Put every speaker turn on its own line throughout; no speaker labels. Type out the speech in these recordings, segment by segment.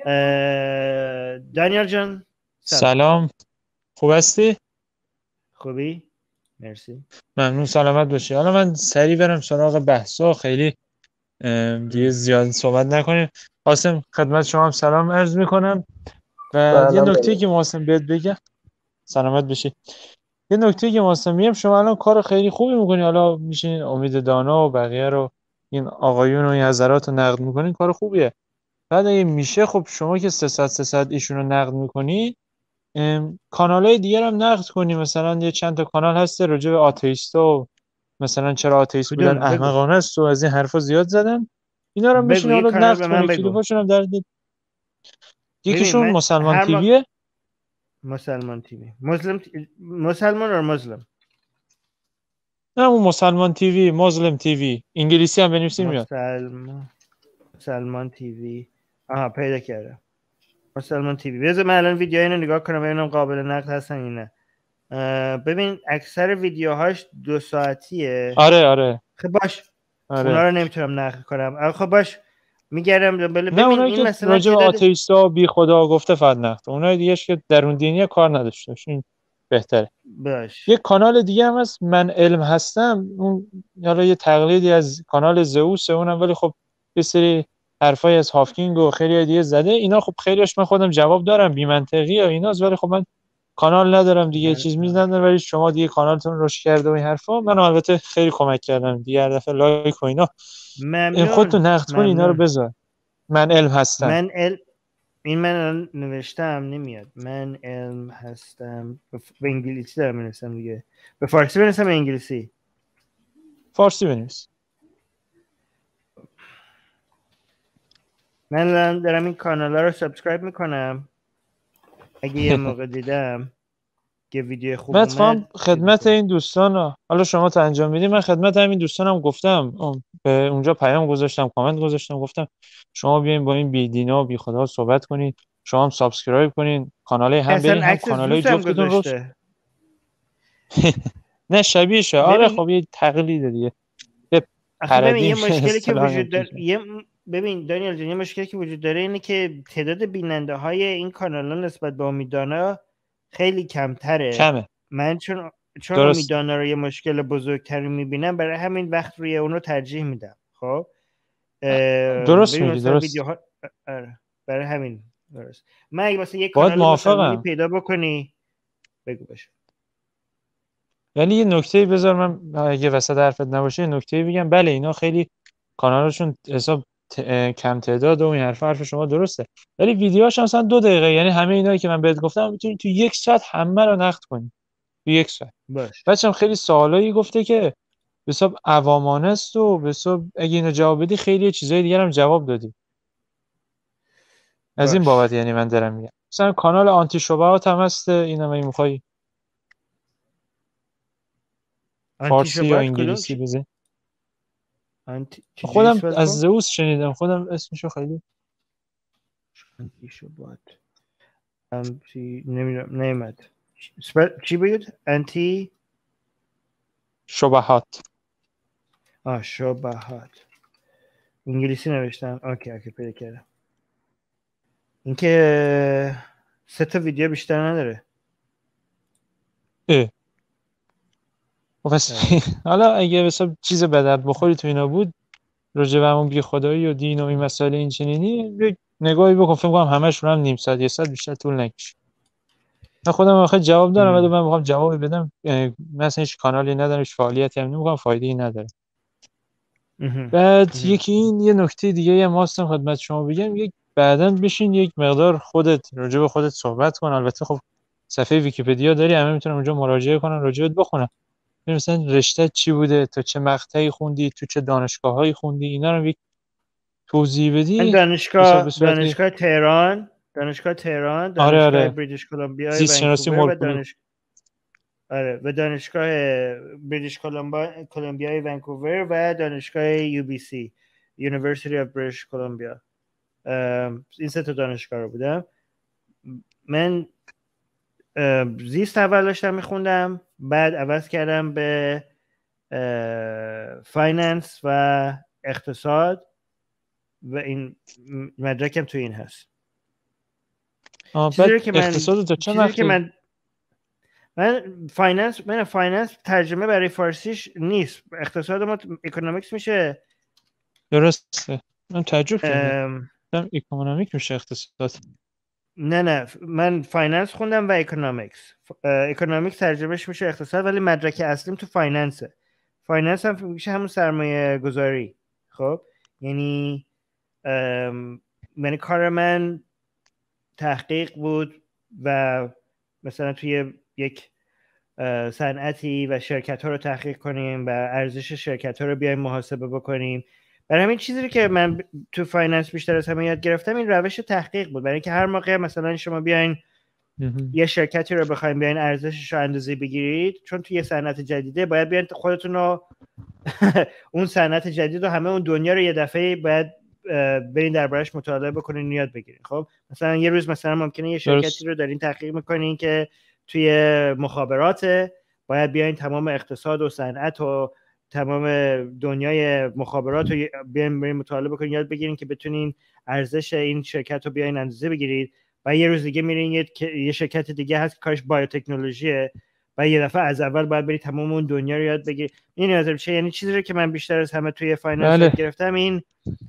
دانیال جان
سلام، خوب هستی؟
خوبی؟ مرسی.
ممنون، سلامت باشی. حالا من سریع برم سراغ بحثا، خیلی دیگه زیاد صحبت نکنیم. قاسم، خدمت شما هم سلام عرض میکنم و یه
سلام
نکته
داریم.
که واسم بهت بگم. سلامت باشی. یه نکته که واسم میگم، شما الان کار خیلی خوبی میکنی، حالا میشین امید دانا و بقیه رو، این آقایون و این حضرات رو نقد میکنین، کار خوبیه. بعد اگه میشه خب شما که 300 ایشون رو نقد میکنی، کانالای دیگر هم نقد کنی. مثلا یه چند تا کانال هست راجع به آتئیستا و مثلا چرا آتئیست بودن
کدوم؟ بگو
احمقانه است و از این حرفا زیاد زدن. اینا رو هم بشین
یه
حالا
کانال
نقد
به من
کنی،
بگو.
کلیپاشون هم در دید.
ببین
یکیشون
من
مسلمان
هر
تیویه.
مسلمان تیوی مسلمان or Muslim؟
نه اون مسلمان تیوی، مسلم تیوی، انگلیسی هم بنویسی میاد.
مسلمان تیوی. آها پیدا کردم. مسلمان تیوی. بذار من الان ویدیو اینو نگاه کنم ببینم قابل نقد هستن یا نه. ببین اکثر ویدیوهاش 2 ساعتیه.
آره
خب باش، اونا
آره.
رو نمیتونم نقد کنم. خب باش، میگردم
نه
ببین
اونایی
این
که
مثلا
راجع به
تعداد.
آتئیستا بی خدا گفته فقط نقد. اونای دیگه که درون دینی کار نداشته باشین بهتره.
باش.
یه کانال دیگه هم هست، من علم هستم. اون حالا یه تقلیدی از کانال زئوس اونم، ولی خب یه سری حرفای از هافکینگ و خیلی دیگه زده. اینا خب خیلیش من خودم جواب دارم، بی منطقی و ایناست، ولی خب من کانال ندارم دیگه، چیز ندارم. ولی شما دیگه کانالتون رشد کرده و این حرفا، من البته خیلی کمک کردم دیگه، هر دفعه لایک و اینا. خودتو
ممنون
نقد کنی، اینا رو
ممنون.
بذار. من علم هستم.
من این من الان نوشتم نمیاد. من علم هستم. به انگلیسی دارم می‌نویسم دیگه. به فارسی بنویسم به انگلیسی؟
فارسی بنویس.
من الان دارم این کانالا رو سابسکرایب میکنم. اگه یه موقع دیدم که ویدیو خوب
من اتفاقا
اومد چیز
خدمت
میکنم.
این دوستان حالا شما تا انجام میدی، من خدمت همین دوستانم گفتم، به اونجا پیام گذاشتم، کامنت گذاشتم، گفتم شما بیاین با این بیدینا و بی خدا صحبت کنین، شما هم سابسکرایب کنین، کانال هم
اصلا
برین، هم
عکس
کانالای
زوس هم
جفتتون رو. نه شبیه شه. آره
ببین
خب یه تقلید دیگه، یه
آخه ببین
پرودی
یه مشکلی که
اصطلاح
وجود داره
میشه.
ببین دانیال جان، یه مشکلی که وجود داره اینه که تعداد بیننده های این کانال ها نسبت به امیدانا خیلی کمتره.
کمه.
من چون
درست.
امیدانا رو یه مشکل بزرگتری میبینم، برای همین وقت روی اونو ترجیح میدم. خب
درست
ببین
میگی،
مثلا
درست.
ویدیوها. برای همین درست. من اگه واسه یه
باید
کانال مسلمانی
موافقم.
پیدا بکنی بگو باشه.
ولی یه نکته بذار، من اگه وسط حرفت نباشه یه نکته بگم. بله اینا خیلی کانالشون حساب کم تعداد و این حرف شما درسته، ولی ویدیوهاش مثلا 2 دقیقه، یعنی همه اینایی که من بهت گفتم میتونی تو 1 ساعت همه رو نقد کنی. تو 1 ساعت.
باش.
بچه‌م خیلی سوالایی گفته که به حساب عوامانه است و به حساب اگه اینو جواب بدی خیلی چیزای دیگر هم جواب دادی. از این
باش.
بابت یعنی من دارم میگم. مثلا کانال آنتی شبهات هم هست، اینم اگه میخوای
آنتی
فارسی یا
شبات کدوم
انگلیسی بزن.
چجوری
خودم
سوال
از
کن؟
زئوس شنیدم، خودم اسمشو خیلی.
آنتی شبات نمیدونم نیمد. چی بگید؟ انتی
شبهات.
شبهات. انگلیسی نوشتم. اوکی پیدا کردم. اینکه 3 ویدیو بیشتر نداره.
اه. پس حالا اگه مثلا چیز به درد بخوری تو اینا بود، راجع به همون بی خدایی و دین و این مسائل این چنینی، یک نگاهی بکن. فکر کنم همشون هم نیم ساعت 1 ساعت بیشتر طول نکشه. من خودم آخه جواب دارم، ولی من میخوام جوابی بدم. مثلا هیچ کانالی ندارم، هیچ فعالیتی هم نمیکنم، فایده ای نداره. بعد یکی این یه نکته دیگه هم هستم خدمت شما بگم، یک بعداً بشین یک مقدار خودت راجع به خودت صحبت کن. البته خب صفحه ویکی‌پدیا داری، همه میتونن اونجا مراجعه کنن، راجعت بخونن. مثلا رشته چی بوده، تو چه مقطعی خوندی، تو چه دانشگاهایی خوندی، اینا رو یک توضیح
من
بدی به صورت.
دانشگاه تهران،
آره
دانشگاه
آره.
بریتیش کلمبیا
زیست شناسی
ونکوور
مولکولی.
و دانشگاه بریتیش کلمبیای ونکوور و دانشگاه یو بی سی University of British Columbia. این 3 دانشگاه رو بودم. من زیست اول داشتم میخوندم، بعد عوض کردم به فایننس و اقتصاد و این مدرکم تو این هست.
بعد اقتصاد تا چه
چیزی که من فایننس ترجمه برای فارسیش نیست. اقتصاد ما اکونومیکس میشه.
درسته. من تعجب کردم اکونومیک میشه اقتصاد.
نه من فایننس خوندم و اکونومیکس. اکونومیکس ترجمهش میشه اقتصاد، ولی مدرک اصلیم تو فایننسه. فایننس هم میشه همون سرمایه گذاری. خب یعنی کار من تحقیق بود و مثلا توی یک صنعتی و شرکت ها رو تحقیق کنیم و ارزش شرکت ها رو بیایم محاسبه بکنیم. برای همین چیزی که من تو فایننس بیشتر از همه یاد گرفتم این روش تحقیق بود. برای اینکه هر موقع مثلا شما بیاین یه شرکتی رو بخواید بیاین ارزشش رو اندازه بگیرید، چون توی یه صنعت جدیده باید بیاین خودتون رو اون صنعت جدید و همه اون دنیا رو یه دفعه باید برین دربارش مطالعه بکنین، یاد بگیرین. خب مثلا یه روز مثلا ممکنه یه شرکتی رو دارین تحقیق میکنین که توی مخابرات، باید بیاین تمام اقتصاد و صنعت و تمام دنیای مخابرات رو بیاین مطالعه بکنین، یاد بگیرین که بتونین ارزش این شرکت رو بیاین اندازه بگیرید. و یه روز دیگه میرین یه شرکت دیگه هست که کارش بایوتکنولوژیه و یه دفعه از اول باید بری تمام اون دنیا رو یاد بگیری. این نظر چه، یعنی چیزی رو که من بیشتر از همه توی فایننس یاد گرفتم این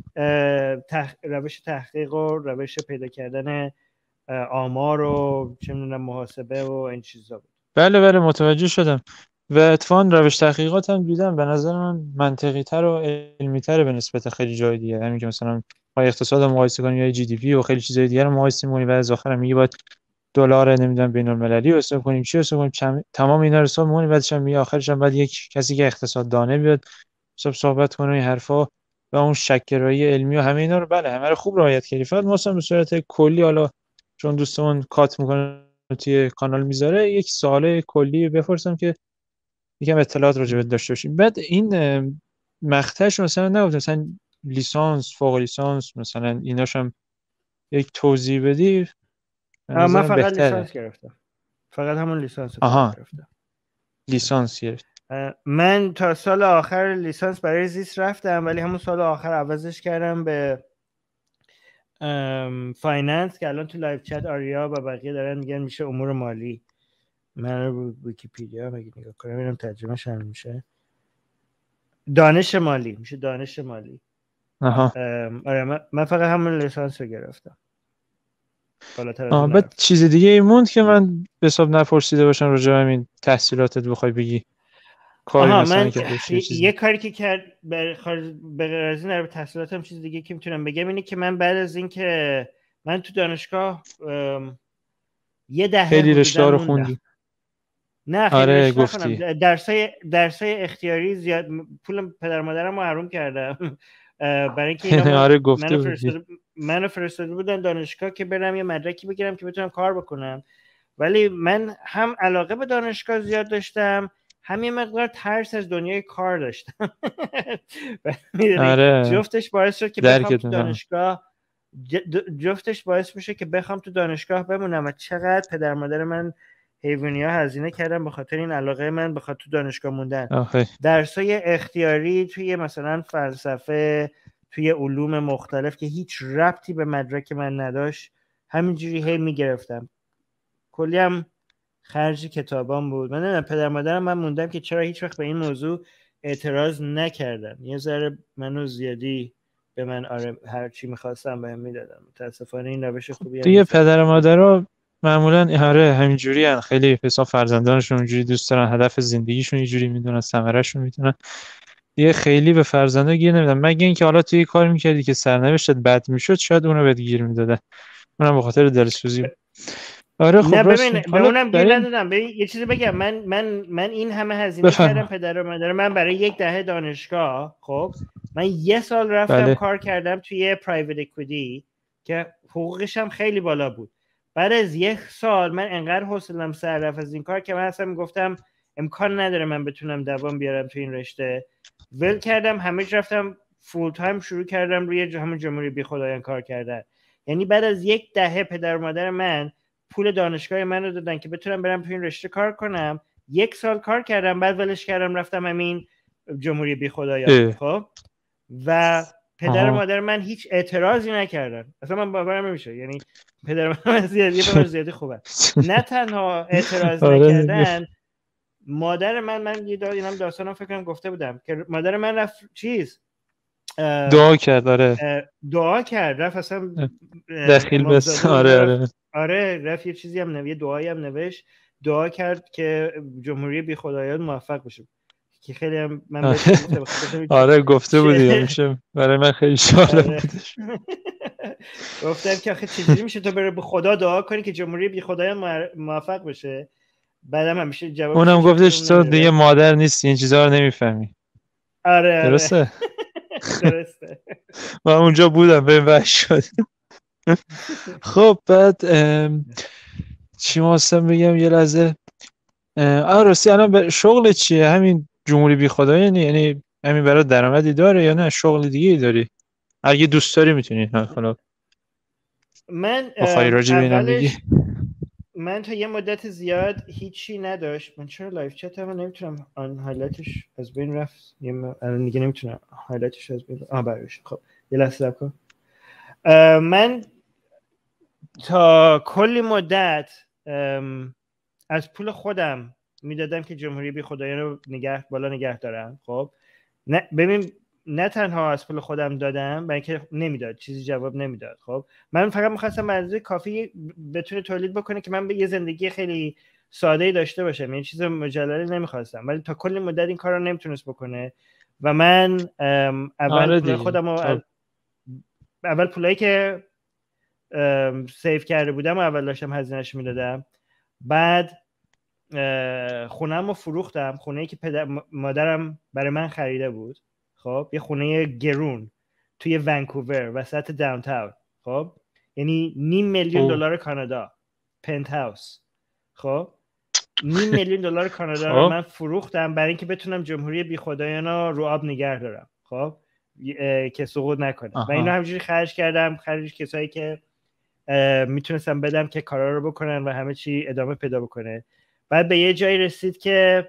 روش تحقیق و روش پیدا کردن آمار و چه میدونم محاسبه و این چیزا بود.
بله متوجه شدم. و اتفاقا روش تحقیقات هم دیدم، به نظر من منطقی تر و علمی تر به نسبت خیلی جای دیگه. همین که مثلا ما اقتصاد رو مقایسه کنیم یا جی دی پی و خیلی چیزای دیگه رو مقایسه کنیم و از آخر میگه باید دلار نمیدونم بین المللی حساب کنیم، چی حساب کنیم، تمام اینا رو حساب کنیم، بعدش هم میگه آخرش هم بعد یک کسی که اقتصاد دانه بیاد صحبت کنه این حرفا و اون شکرایی علمی و همه اینا رو همه رو خوب رعایت کردی. فقط مثلا به صورت کلی، حالا چون دوستمون کات میکنه توی کانال میذاره، یک سوال کلی بپرسم که یکم اطلاعات راجع به داشته باشیم. بعد این مقطعش مثلا نگفتم مثلا لیسانس، فوق لیسانس، مثلا ایناش هم یک توضیح بدی به
من فقط
بهتره.
لیسانس گرفتم، فقط همون لیسانس رو گرفتم.
لیسانس گرفت.
من تا سال آخر لیسانس برای زیست رفتم، ولی همون سال آخر عوضش کردم به فایننس که الان تو لایو چت آریا و بقیه دارن میگن میشه امور مالی. من رو ویکی‌پدیا مگه نگاه کنم ببینم ترجمه‌ش هم میشه دانش مالی، میشه دانش مالی. آره من فقط همون لیسانس رو گرفتم.
بعد چیز دیگه این موند که من به حساب نپرسیده باشم راجع به همین تحصیلاتت بخوای بگی. کاری مثلا که
یه کاری که کرد به غیر از این تحصیلاتم، چیز دیگه که میتونم بگم اینه که من بعد از این که من تو دانشگاه یه دهه
خیلی رشته رو خوندی.
نه خیلی رشته نخوندم. درسای اختیاری زیاد، پول پدر مادرم رو حروم کردم برای اینکه اینا منو فرستاده بودن دانشگاه که برم یه مدرکی بگیرم که بتونم کار بکنم. ولی من هم علاقه به دانشگاه زیاد داشتم، هم یه مقدار ترس از دنیای کار داشتم. جفتش باعث شد که بخوام تو دانشگاه جفتش میشه که بخوام تو دانشگاه بمونم. و چقدر پدر مادر من حیوانی‌ها هزینه کردن به خاطر این علاقه من به خاطر تو دانشگاه موندن. درسای اختیاری توی مثلا فلسفه، توی علوم مختلف که هیچ ربطی به مدرک من نداشت، همینجوری هی میگرفتم. کلی هم خرج کتابام بود. من نمیدونم پدر مادرم من موندم که چرا هیچ وقت به این موضوع اعتراض نکردن. یه ذره منو زیادی به من هر چی می‌خواستم بهم میدادن. متاسفانه این روش خوبی
دیگه پدر مادرها معمولا همینجوری هن. خیلی حساب فرزندانشون اونجوری دوست دارن، هدف زندگیشون یه جوری میدونن، ثمره‌شون میدونن. دیگه خیلی به فرزندا گیر نمیدن، مگه اینکه حالا توی کار میکردی که سرنوشتت بد میشد شاید اونو بهت گیر میدادن، اونم به خاطر دلسوزی.
آره خب ببین به اونم گیر ندادم. یه چیزی بگم، من این همه هزینه کردم پدر و مادر من برای یک دهه دانشگاه. خب من یه سال رفتم کار کردم توی پرایوت اکویتی که حقوقش هم خیلی بالا بود. بعد از یک سال من انقدر حوصله‌ام سر رفت از این کار که من اصلا میگفتم امکان نداره من بتونم دوام بیارم تو این رشته. ول کردم همه رفتم فول تایم شروع کردم روی همون جمهوری بی خدایان کار کردن. یعنی بعد از یک دهه پدر و مادر من پول دانشگاه من رو دادن که بتونم برم تو این رشته کار کنم. یک سال کار کردم، بعد ولش کردم رفتم همین جمهوری بی خدایان. خب و پدر و مادر من هیچ اعتراضی نکردن، اصلا من باورم نمیشه. یعنی پدر من زیادی خوبه. نه تنها اعتراض نکردن، مادر من اینم داستانم فکر کنم گفته بودم که مادر من رفت
دعا کرد.
دعا کرد، رفت اصلا
دخیل بس.
آره رفت یه چیزی هم یه دعایی هم نوشت، دعا کرد که جمهوری بی خدایان موفق بشه، که خیلی هم من بهش گفتم.
آره گفته بودی، میشه برای من خیلی جالب بودش.
گفتم که آخه چجوری میشه تو بره به خدا دعا کنی که جمهوری بی خدایان موفق بشه؟ بعدم همیشه جواب
اونم گفتش تو دیگه مادر نیستی، این چیزا رو نمیفهمی.
آره
درسته.
درسته.
من اونجا بودم به وحش شد. خب بعد چی ماستم بگم یه لحظه. راستی الان شغل چیه؟ همین جمهوری بی خدایان، یعنی همین برای درآمدی داره یا نه شغل دیگه ای داری؟ اگه دوست داری میتونی. حالا
من
بخوای راجع به اینم بگی.
من تا یه مدت زیاد هیچی نداشت. من چرا لایف چت هم نمیتونم آن هایلایتش از بین رفت؟ الان دیگه نمیتونم هایلایتش از بین برش. خب یه لحظه صبر کن. من تا کلی مدت از پول خودم میدادم که جمهوری بی خدایان رو بالا نگه دارم. خب نه ببین، نه تنها از پول خودم دادم، برای اینکه نمیداد، چیزی جواب نمیداد. خب من فقط می‌خواستم منظور کافی بتونه تولید بکنه که من به یه زندگی خیلی ساده‌ای داشته باشم، یعنی چیز مجللی نمی‌خواستم. ولی تا کلی مدت این کارو نمیتونست بکنه و من اول پول خودم رو اول پولایی که سیو کرده بودم و اول داشتم هزینه‌اش میدادم. بعد خونه‌مو رو فروختم، خونه‌ای که مادرم برای من خریده بود. خب یه خونه گرون توی ونکوور وسط داونتاون. خب یعنی $500,000 کانادا، پنت هاوس. خب $500,000 کانادا رو من فروختم برای اینکه بتونم جمهوری بی خدایان رو آب نگه دارم. خب که سقوط نکنه. و اینا همینجوری خرج کردم، خرج کسایی که میتونستم بدم که کارا رو بکنن و همه چی ادامه پیدا بکنه. بعد به یه جایی رسید که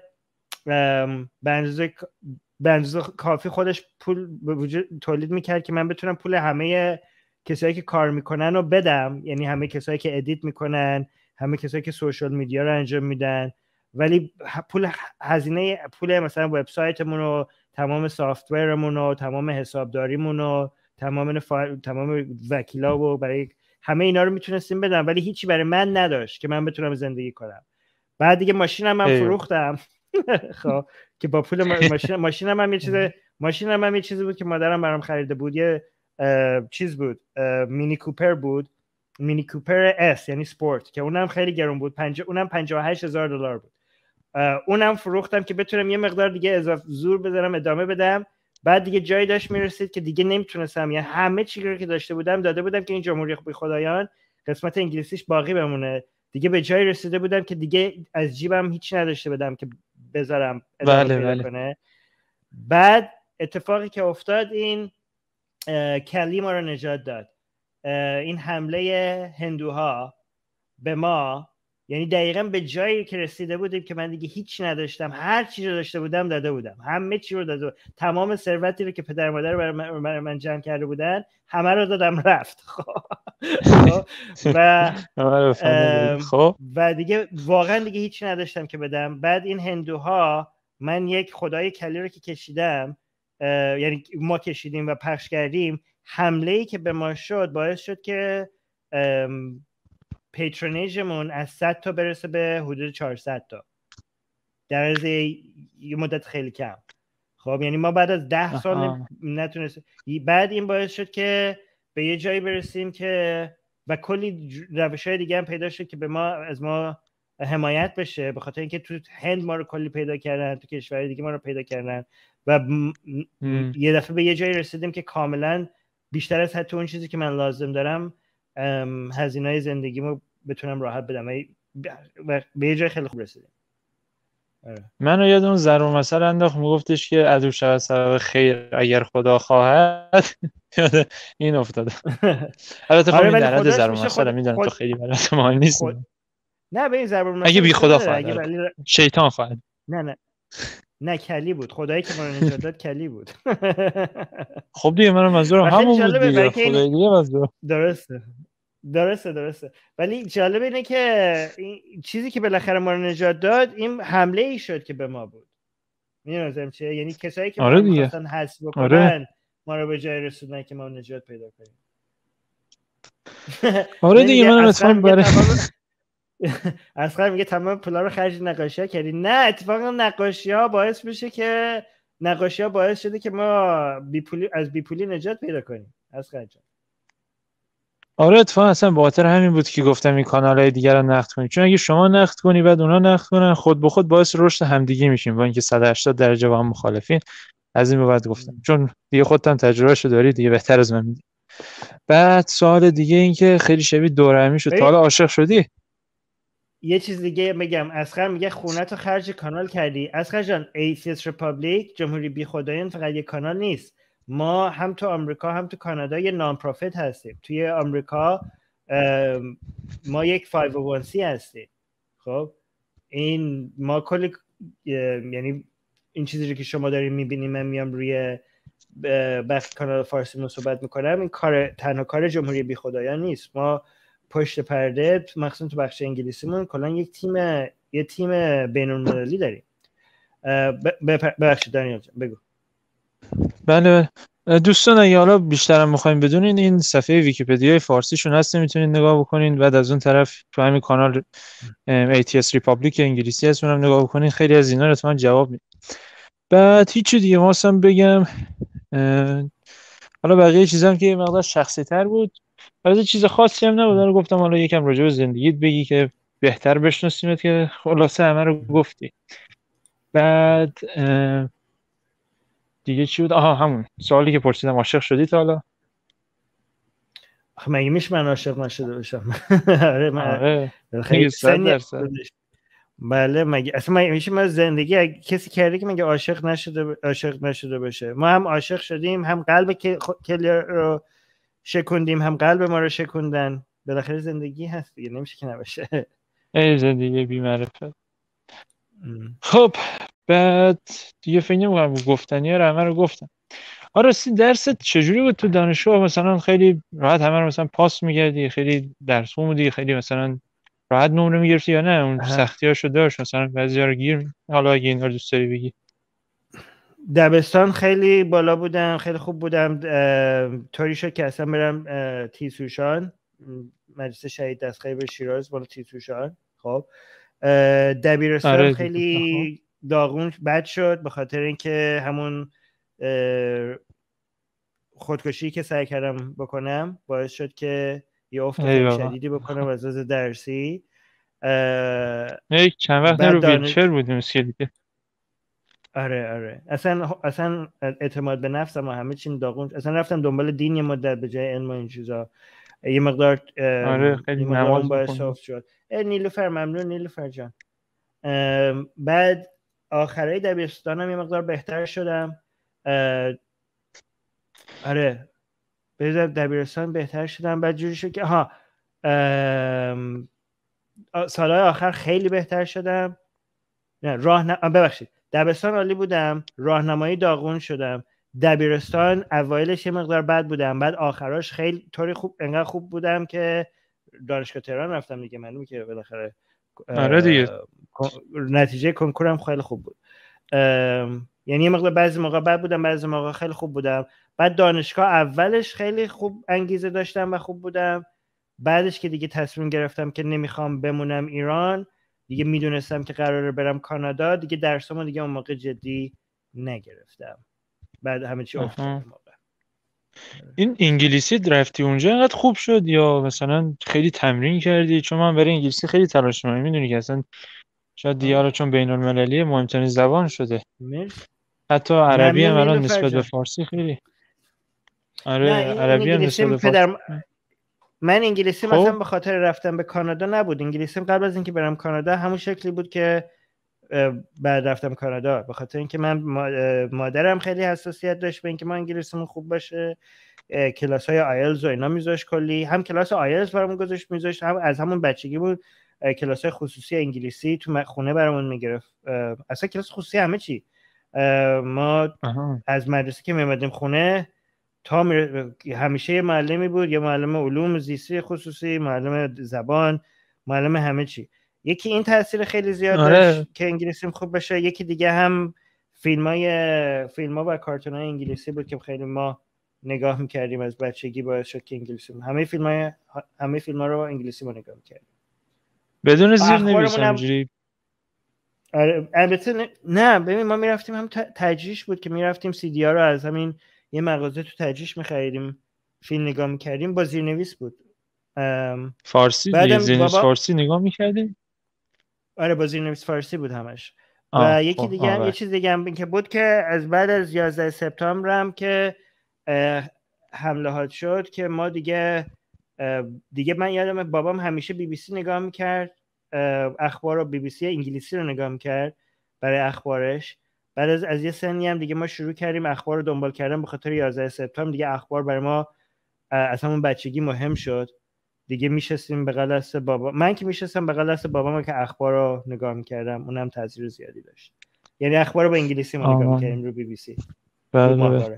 به اندازه کافی خودش پول به وجود تولید میکرد که من بتونم پول همه کسایی که کار میکنن رو بدم، یعنی همه کسایی که ادیت میکنن، همه کسایی که سوشال میدیا رو انجام میدن. ولی هزینه پول مثلا وبسایتمون رو، تمام سافتورمون رو، تمام حسابداریمون رو، تمام وکیلا و برای همه اینا رو میتونستیم بدم، ولی هیچی برای من نداشت که من بتونم زندگی کنم. بعد دیگه ماشینم من فروختم. خب که با پول ماشینم هم یه چیزی بود که مادرم برام خریده بود. یه چیز بود، مینی کوپر بود، مینی کوپر اس یعنی سپورت، که اونم خیلی گرون بود. اونم $58,000 بود. اونم فروختم که بتونم یه مقدار دیگه اضافه زور بذارم ادامه بدم. بعد دیگه جایی داشت میرسید که دیگه نمیتونستم، یعنی همه چیزی که داشته بودم داده بودم که این جمهوری بی خدایان قسمت انگلیسیش باقی بمونه. دیگه به جایی رسیده بودم که دیگه از جیبم هیچ نداشته بدم که بذارم ادامه پیدا کنه. بعد اتفاقی که افتاد این کلی ما رو نجات داد. این حمله هندوها به ما، یعنی دقیقاً به جایی که رسیده بودیم که من دیگه هیچ نداشتم، هر چیزی رو داشته بودم داده بودم، همه چی رو داده بودم. تمام ثروتی رو که پدر مادر برای من جمع کرده بودن همه رو دادم رفت. و دیگه واقعا دیگه هیچ نداشتم که بدم. بعد این هندوها، من یک خدای کلی رو که کشیدم، یعنی ما کشیدیم و پخش کردیم، حمله‌ای که به ما شد باعث شد که پیترونیجمون از 100 تا برسه به حدود 400 تا در از یه مدت خیلی کم. خب یعنی ما بعد از 10 سال نتونست. بعد این باعث شد که به یه جایی برسیم که و کلی روش‌های دیگه هم پیدا شد که به ما از ما حمایت بشه، به خاطر اینکه تو هند ما رو کلی پیدا کردن، تو کشورهای دیگه ما رو پیدا کردن و یه دفعه به یه جایی رسیدیم که کاملا بیشتر از حتی اون چیزی که من لازم دارم هزینه‌های زندگیمو بتونم راحت بدم و به یه جای خیلی خوب رسیدیم.
منو یاد اون ضرب المثل انداخت، میگفتش که عدو شود سبب خیر اگر خدا خواهد. یاد این افتاد. البته خب این در حد ضرب المثل میدونم تو خیلی بلد مال نیست.
نه به این ضرب المثل
اگه بی خدا خواهد شیطان خواهد.
نه نه کلی بود، خدایی که ما رو نجات داد کلی بود.
خب دیگه منم منظورم همون بود دیگه، خدای دیگه منظورم.
درسته ولی جالب اینه که این چیزی که بالاخره ما رو نجات داد این حمله ای شد که به ما بود. می‌دونم چیه؟ یعنی کسایی که ما رو می‌خواستن حذف بکنن ما رو به جای رسوندن که ما نجات پیدا کنیم.
آره دیگه منم اتفاقا برای
اسخر میگه تمام پولا رو خرج نقاشی‌ها کردی. نه اتفاقا نقاشی‌ها باعث میشه که نقاشی‌ها باعث شده که ما از بیپولی نجات پیدا کنیم. اسخر جان
آره اتفاقا اصلا به خاطر همین بود که گفتم این کانال‌های دیگر رو نقد کنید، چون اگه شما نقد کنی بعد اونا نقد کنن خود به خود باعث رشد همدیگه میشیم، با اینکه 180 درجه با هم مخالفین. از این به بعد گفتم چون دیگه خودت هم تجربهشو داری دیگه، بهتر از من میدی. بعد سوال دیگه این که خیلی شبیه دورهمی شد، تا حالا عاشق شدی؟
یه چیز دیگه بگم، اسخر میگه خونه‌تو خرج کانال کردی. اسخر جان Atheist Republic جمهوری بیخدایان فقط یه کانال نیست، ما هم تو آمریکا هم تو کانادا یه نان پروفیت هستیم. توی آمریکا ما یک 501c هستیم. خب این ما کلی یعنی این چیزی که شما دارین میبینیم، من میام روی بخش کانال فارسی صحبت میکنم، این تنها کار جمهوری بیخدایان نیست. ما پشت پرده مخصوصا تو بخش انگلیسیمون کلا یه تیم بین‌المللی داریم. ببخشید دانیال جان بگو.
بله دوستان اگه حالا بیشترم میخوایم بدونین این صفحه ویکی‌پدیای فارسیشون هست، میتونین نگاه بکنین. بعد از اون طرف تو همین کانال ATS ریپابلیک انگلیسی هست اونم نگاه بکنین، خیلی از اینا رو اتفاقا جواب میده. بعد هیچ دیگه خواستم بگم، حالا بقیه چیزام که یه مقدار شخصی تر بود، البته چیز خاصی هم نبود، رو گفتم حالا یکم راجع به زندگیت بگی که بهتر بشناسیمت، که خلاصه همه رو گفتی. بعد دیگه چی بود؟ آها همون سوالی که پرسیدم، عاشق شدی تا حالا؟
مگه میشه من عاشق نشده باشم؟
آره
خیلی
100%.
بله مگه اصلا میشه ما زندگی کسی کرده که مگه عاشق نشده باشه؟ ما هم عاشق شدیم، هم قلب کلی رو شکوندیم، هم قلب ما رو شکوندن. بالاخره زندگی هست دیگه، نمیشه که نباشه.
ای زندگی بی معرفت. خب بعد دیگه فکر نمی‌کنم گفتنی ها رو همه رو گفتم. آره درست چجوری بود تو دانشگاه؟ مثلا خیلی راحت همه رو مثلا پاس می‌کردی، خیلی درس خوندی، خیلی مثلا راحت نمره می‌گرفتی یا نه اون سختی‌هاشو داشت؟ مثلا بعضی‌ها رو گیر، حالا اگه اینا رو دوست داری بگی.
دبستان خیلی بالا بودم، خیلی خوب بودم، طوری شد که اصلا برم تیزهوشان، مدرسه شهید دستخیبر شیراز بالا تیزهوشان. خب دبیرستان خیلی داغون بد شد به خاطر اینکه همون خودکشی که سعی کردم بکنم باعث شد که یه افت خیلی شدیدی بکنم از لحاظ درسی.
یک چند وقت رو ویلچر بودیم سیلیده.
آره اصلا اعتماد به نفسم و همه چیم داغون. اصلا رفتم دنبال دین یه مدت به جای علم و این چیزا، یه مقدار
آره خیلی نماز
باعث افت شد. نیلوفر ممنون نیلوفر جان. بعد آخرای دبیرستانم یه مقدار بهتر شدم. آره به دبیرستان بهتر شدم. بعد جوری شد که سالهای آخر خیلی بهتر شدم. نه ببخشید دبستان عالی بودم، راهنمایی داغون شدم. دبیرستان اوایلش یه مقدار بد بودم، بعد آخراش خیلی طوری خوب، انقدر خوب بودم که دانشگاه تهران رفتم دیگه. معلومه که بالاخره
آره دیگه
نتیجه کنکورم خیلی خوب بود. یعنی یه مقدار بعضی موقع بد بودم، بعضی موقع خیلی خوب بودم. بعد دانشگاه اولش خیلی خوب انگیزه داشتم و خوب بودم، بعدش که دیگه تصمیم گرفتم که نمیخوام بمونم ایران، دیگه میدونستم که قراره برم کانادا، دیگه درسامو دیگه اون موقع جدی نگرفتم. بعد همه چی افتاد.
این انگلیسی رفتی اونجا اینقدر خوب شد یا مثلا خیلی تمرین کردی؟ چون من برای انگلیسی خیلی تلاش می‌کنم، میدونی که اصلا شاید دیگه چون بین‌المللی مهمترین زبان شده. حتی عربی هم الان نسبت به فارسی خیلی عربی هم نسبت به فارسی.
من انگلیسی مثلا به خاطر رفتن به کانادا نبود. انگلیسیم قبل از اینکه برم کانادا همون شکلی بود که بعد رفتم کانادا، به خاطر اینکه من مادرم خیلی حساسیت داشت به اینکه ما انگلیسیمون خوب باشه. کلاس‌های آیلز و اینا میذاشت کلی، هم کلاس آیلز برامون گذاشت میذاشت، هم از همون بچگی بود کلاس‌های خصوصی انگلیسی تو خونه برامون میگرفت. اصلا کلاس خصوصی همه چی، ما
آها.
از مدرسه که میمدیم خونه همیشه یه معلمی بود، یه معلم علوم زیستی خصوصی، معلم زبان، معلم همه چی. یکی این تاثیر خیلی زیاد داشت که انگلیسیم خوب بشه، یکی دیگه هم فیلم ها و کارتون های انگلیسی بود که خیلی ما نگاه میکردیم از بچگی، باعث شد که انگلیسی همه فیلم ها رو انگلیسی ما نگاه میکردیم
بدون زیر نویس همجوری.
البته نه ببین ما میرفتیم هم تجریش بود که میرفتیم CD ها رو از همین یه مغازه تو تجریش میخریدیم، فیلم نگاه میکردیم، با زیرنویس بود.
فارسی دیگه، زیرنویس فارسی نگاه میکردیم.
آره با زیرنویس فارسی بود همش. و یکی دیگه هم یه چیز دیگه هم که بود که از بعد از 11 سپتامبر هم که حمله ها شد که ما دیگه من یادم بابام همیشه BBC نگاه میکرد، اخبار رو BBC انگلیسی رو نگاه میکرد برای اخبارش. بعد از یه سنی هم دیگه ما شروع کردیم اخبار رو دنبال کردن به خاطر 11 سپتامبر. دیگه اخبار برای ما از همون بچگی مهم شد دیگه. میشستیم بغل دست بابا، من که میشستم بغل دست بابام که اخبار رو نگاه میکردم، اونم تاثیر زیادی داشت. یعنی اخبار رو با انگلیسی ما نگاه میکردیم رو BBC.
بله.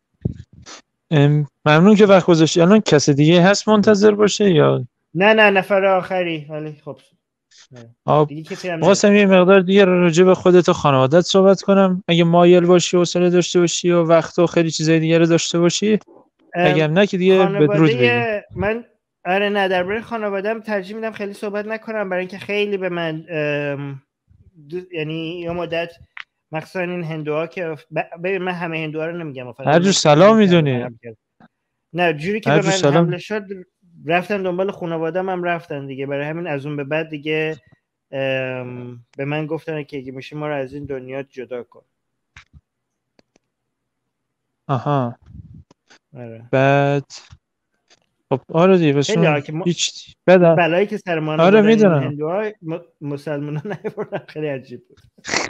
ممنون که وقت گذاشتی. الان کسی دیگه هست منتظر باشه یا
نه نفر آخری، ولی خب دیگه کسی هم
واسه یه مقدار دیگه راجع به خودت و خانوادت صحبت کنم اگه مایل باشی و حوصله داشته باشی و وقت و خیلی چیزای دیگه رو داشته باشی. اگر نه که دیگه بدرود بگیم.
من نه درباره خانواده‌ام ترجیح میدم خیلی صحبت نکنم، برای اینکه خیلی به من یعنی یه مدت مخصوصا این هندوها که ببین من همه هندوها رو نمیگم،
هر جو سلام میدونی،
نه جوری که به من حمله شد رفتن دنبال خانواده‌ام هم رفتن دیگه، برای همین از اون به بعد دیگه به من گفتن که اگه میشه ما رو از این دنیا جدا کن.
آها. بعد خب آره دیگه بسون هیچ بدن
بلایی که سر ما
آره
این
میدونم
هندوها مسلمان‌ها نیاوردن، خیلی عجیب بود.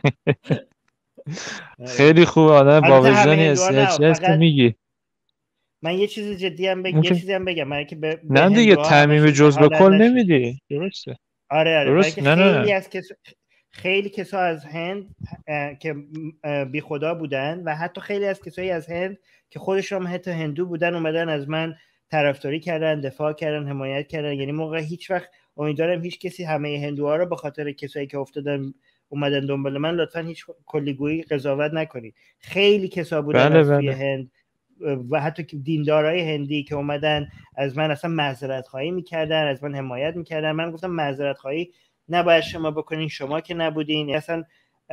خیلی خوب آدم با وجدانی هستی میگی.
من یه چیز جدی هم یه چیزی هم بگم، برای که به
نه دیگه تعمیم جز به کل نمیدی. درسته.
آره برای که خیلی از خیلی کسا از هند که بی خدا بودن و حتی خیلی از کسایی از هند که خودشون حتی هندو بودن اومدن از من طرفداری کردن، دفاع کردن، حمایت کردن. یعنی موقع هیچ وقت امیدوارم هیچ کسی همه هندوها رو به خاطر کسایی که افتادن اومدن دنبال من لطفا هیچ کلیگویی قضاوت نکنید. خیلی کسا بودن از توی هند و حتی که دیندارای هندی که اومدن از من اصلا معذرت خواهی میکردن، از من حمایت میکردن. من گفتم معذرت خواهی نباید شما بکنین، شما که نبودین. اصلا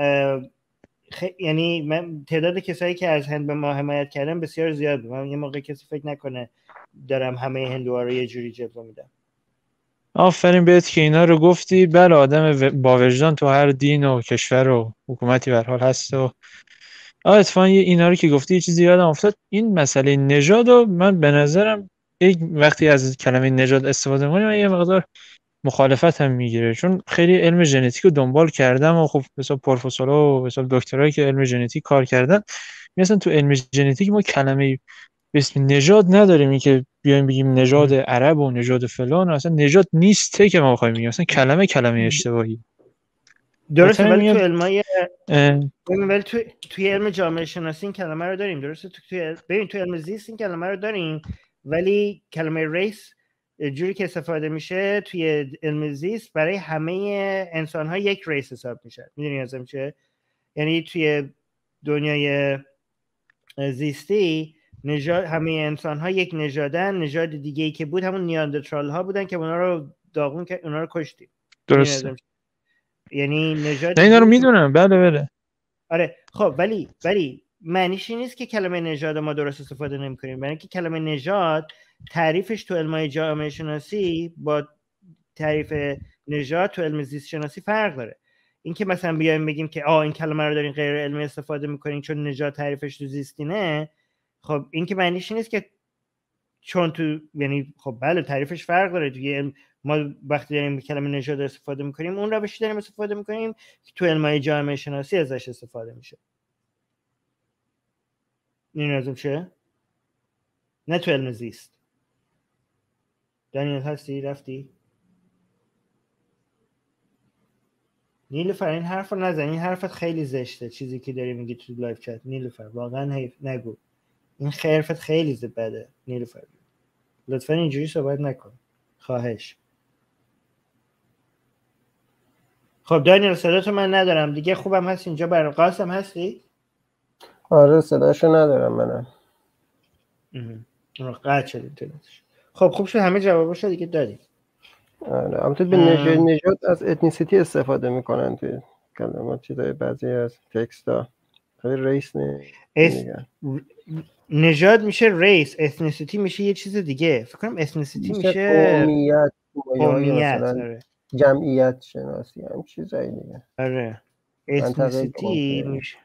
یعنی من تعداد کسایی که از هند به ما حمایت کردن بسیار زیاد بود. من یه موقع کسی فکر نکنه دارم همه هندوها رو یه جوری جلوه میدم.
آفرین بهت که اینا رو گفتی. بله آدم با وجدان تو هر دین و کشور و حکومتی به هر حال هست. و اتفاقا اینا رو که گفتی یه چیزی یادم افتاد. این مسئله نژاد و من به نظرم وقتی از کلمه نژاد استفاده می‌کنیم یه مقدار مخالفت هم میگیره، چون خیلی علم ژنتیک رو دنبال کردم و خب مثلا پروفسورها و مثلا دکترایی که علم ژنتیک کار کردن مثلا تو علم ژنتیک ما کلمه به اسم نژاد نداریم. این که بیایم بگیم نژاد عرب و نژاد فلان، اصلا نژاد نیسته که ما بخوایم بگیم، اصلا کلمه اشتباهی.
درسته ولی تو علمای ولی توی علم جامعه شناسی این کلمه رو داریم. درسته ببین تو علم زیست این کلمه رو داریم، ولی کلمه ریس جوری که استفاده میشه توی علم زیست برای همه انسان ها یک ریس حساب میشه. میدونی ازم چه؟ یعنی توی دنیای زیستی همه انسان ها یک نژادن. نژاد دیگه ای که بود همون نیاندرتال ها بودن که اونا رو داغون کرد، اونا رو کشتیم.
درسته.
یعنی نژاد
اینا رو میدونم. بله
آره خب ولی معنیش این نیست که کلمه نژاد ما درست استفاده نمی‌کنیم، برای اینکه کلمه نژاد تعریفش تو علم جامعه شناسی با تعریف نژاد تو علم زیست شناسی فرق داره. اینکه مثلا بیایم بگیم که این کلمه رو دارین غیر علمی استفاده می‌کنین چون نژاد تعریفش تو زیستینه، خب این که معنیش نیست که چون تو یعنی خب بله تعریفش فرق داره. توی ما وقتی داریم کلمه نژاد استفاده میکنیم اون روشی داریم استفاده میکنیم که تو علم جامعه شناسی ازش استفاده میشه. این لازم چه؟ نه تو علم زیست. دانیل هستی؟ رفتی؟ نیلوفر این حرف رو نزن، این حرفت خیلی زشته چیزی که داری میگی تو لایو چت. نیلوفر واقعا حیف نگو، این حرفت خیلی بده نیلوفر، لطفا اینجوری صحبت نکن خواهش. خب دانیل صداتو من ندارم دیگه، خوبم هست اینجا؟ برای قاسم هستی؟
آره صداشو ندارم منم.
قطع شد اینترنتش. خب خوب شد همه جواباشو دیگه دادیم.
آره البته به نژاد از اتنیسیتی استفاده میکنن توی کلمات، چیزای بعضی از تکستا خیلی ریس نمیگن.
نژاد میشه ریس، اتنیسیتی میشه یه چیز دیگه. فکر کنم اتنیسیتی میشه
قومیت مثلا
آره.
جمعیت شناسی هم چیزایی دیگه.
آره اتنیسیتی میشه.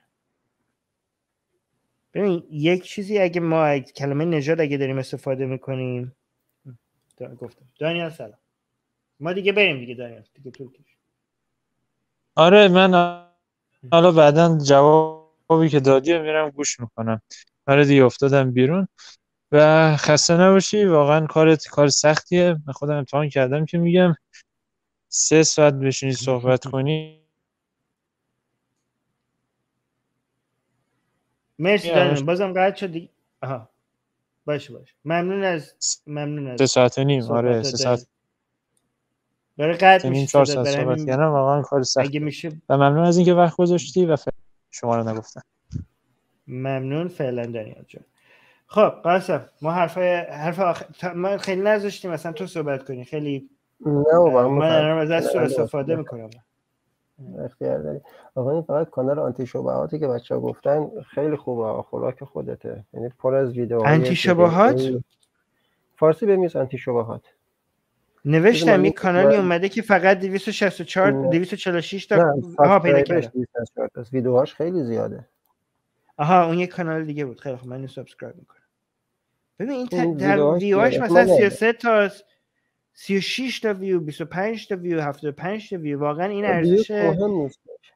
ببین یک چیزی اگه ما کلمه نژاد اگه داریم استفاده میکنیم، گفتم دانیال سلام، ما دیگه بریم دیگه دانیال دیگه طول کشید.
آره من حالا بعداً جوابی که دادی میرم گوش میکنم. آره دیگه افتادم بیرون و خسته نباشی. واقعا کار سختیه. من خودم امتحان کردم که میگم 3 ساعت بشینی صحبت کنی.
مرسی دانیال، بازم قطع شد دیگه. آها باشه ممنون از
3 ساعت و نیم. آره 3 ساعت
برای قطع میشه
4 ساعت
برای
صحبت کردم. واقعا کار سخت
اگه میشه.
و ممنون از اینکه وقت گذاشتی و شما رو نگفتم.
ممنون فعلا دانیال جان. خب قاسم ما حرف ما خیلی نذاشتیم مثلا تو صحبت کنی. خیلی
نه بابا
من از دست استفاده میکنم.
اختیار داری. آقا این فقط کانال آنتی شبهاتی که بچه‌ها گفتن خیلی خوبه، خوراک خودته. یعنی پر از ویدیوهای
آنتی شبهات
فارسی بمیز آنتی شبهات.
نوشتم یک کانالی اومده که فقط 264 246 تا پیدا کردم.
ویدیوهاش خیلی زیاده.
آها اون یک کانال دیگه بود. خیلی خب من سابسکرایب میکنم. ببین این ویوهاش مثلا 33 تا 36 تا ویو، 25 تا ویو، 75 تا ویو. واقعا این ارزش
مهم نیست.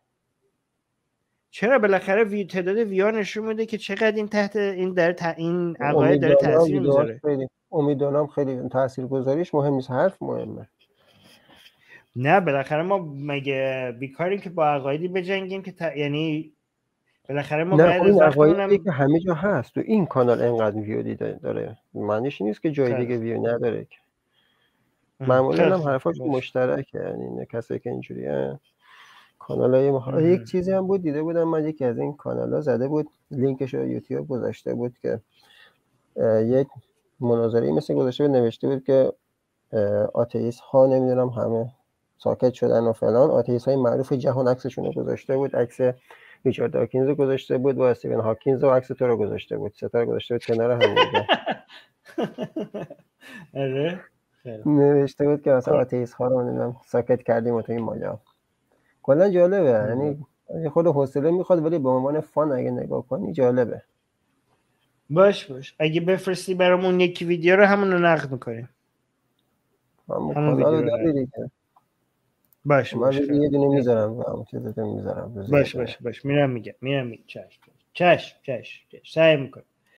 چرا بالاخره تعداد ویو نشون میده که چقدر این تحت این در این عقاید داره تاثیر میذاره.
امیدوارم خیلی تاثیرگذاریش مهم نیست، حرف مهمه.
نه بالاخره ما مگه بیکاریم که با عقایدی بجنگیم که یعنی بالاخره ما بعد از
وقتمون که همه جا هست. تو این کانال انقدر ویو داره معنیش نیست که جای دیگه ویو نداره که. معمولا هم حرفاش مشترکه. یعنی کسایی که اینجوریه کانالای یک چیزی هم بود دیده بودم من، یکی از این کانالا زده بود لینکش رو یوتیوب گذاشته بود که یک مناظره مثل گذاشته بود، نوشته بود که آتئیست ها نمیدونم همه ساکت شدن و فلان. آتئیست های معروف جهان عکسشون رو گذاشته بود، عکس ریچارد داکینز رو گذاشته بود با استیون هاکینز و عکس تو رو گذاشته بود، ستا رو گذاشته بود کنار هم دیگه.
آره
نوشته بود که مثلا آتئیست ها رو نمیدونم ساکت کردیم و تو این ماجرا. کلا جالبه. یعنی خود حوصله میخواد ولی به عنوان فان اگه نگاه کنی جالبه.
باش اگه بفرستی برامون یکی ویدیو رو همون رو نقد میکنیم.
همون ویدیو رو داری دیگه.
باش
یه دونه میذارم همون چیزتون میذارم.
باش میرم میگم چش سعی میکنم.